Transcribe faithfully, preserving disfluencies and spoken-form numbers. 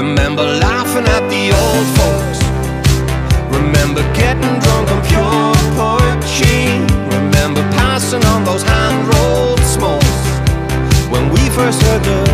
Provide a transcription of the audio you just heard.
Remember laughing at the old folks. Remember getting drunk on pure poetry. Remember passing on those hand-rolled smokes when we first heard the